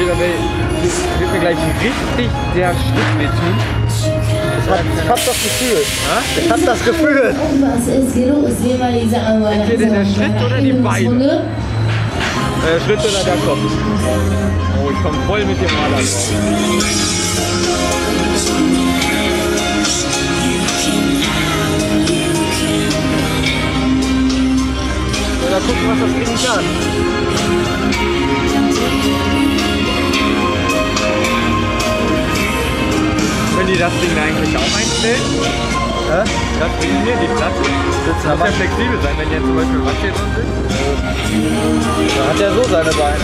wird mir gleich richtig der Schritt wehtun. Ich hab das Gefühl. Ich hab das Gefühl. Entweder der Schritt oder die Beine. Schritt oder der Kopf. Oh, ich komme voll mit dem Maler. Oder gucken, was das Ding kann. Können die das Ding eigentlich auch einstellen? Ja? Das Ding hier, die Platte? Das muss ja flexibel sein, wenn jetzt zum Beispiel was hier drin sind. Da hat er so seine Beine.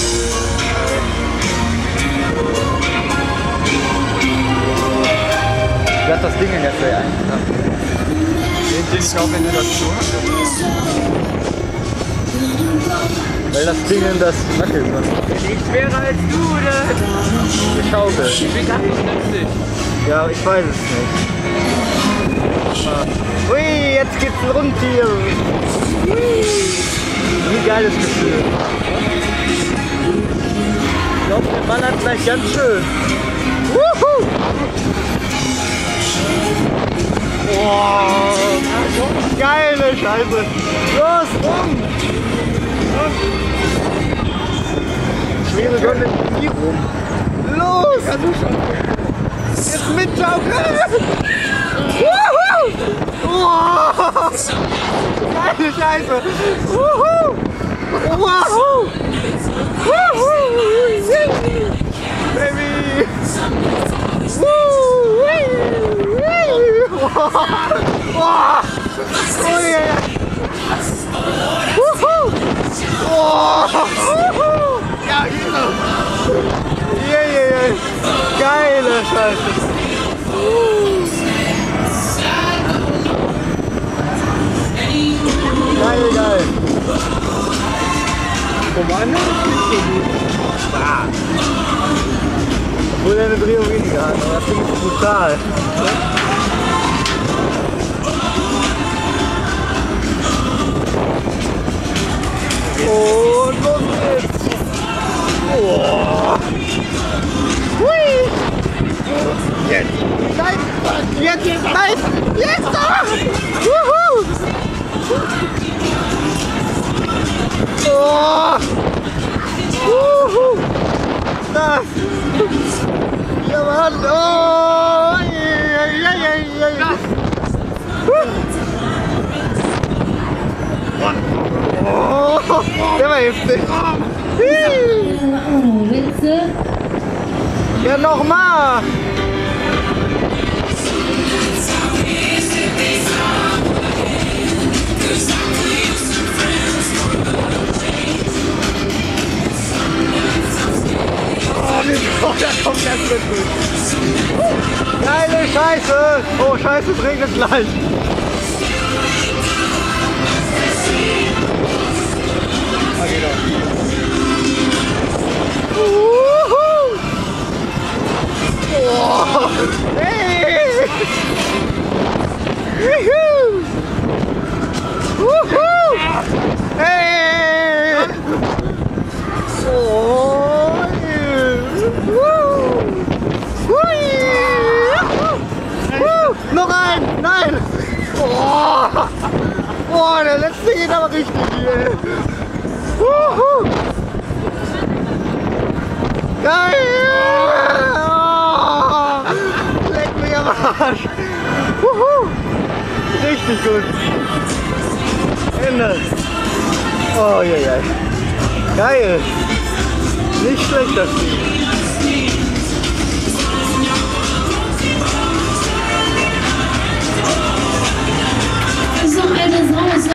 Wie hat das Ding denn jetzt eigentlich? Den Ding auch, wenn du das so hast. Weil das Ding in das wackelt. Ich schwerer als du, oder? Die Schaukel. Wie kann ich das nicht? Ja, ich weiß es nicht. Ui, jetzt geht's rund hier. Wie geiles Gefühl. Ich glaube, der Mann hat gleich ganz schön. Wuhu! Boah, geile Scheiße. Los, rum! Schwere Gondel nie rum. Los! Jetzt mitschaukeln! Wuhu! Oh! Geile Scheiße! Wuhu! Wahoo! Woohoo! Baby! Woo! Oh! Oh yeah! Woohoo! Oh! Woohoo! Ja, genau! Yeah! Geile Scheiße! Geil! Kommando ist nicht so gut. Ah. Obwohl er eine Drehung weniger hat, aber das Ding ist brutal. Und los geht's! Oh. Hui! Jetzt! Nein! Jetzt! Nein! Jetzt! Wuhu! Oh! Wuhu! Das! Ja, Mann! Oh! Oh! Der war heftig! Ja, nochmal! Oh, da kommt der Glück. Geile Scheiße! Oh, Scheiße, es regnet gleich. Ah, geht auch. Oh. Hey! Juhu! Wuhu! Hey! Oh! Noch ein! Nein! Oh, der letzte geht aber richtig hier. Geil! Oh, leck mich am Arsch! Richtig gut! Ende! Oh, je. Geil! Nicht schlecht das Ding!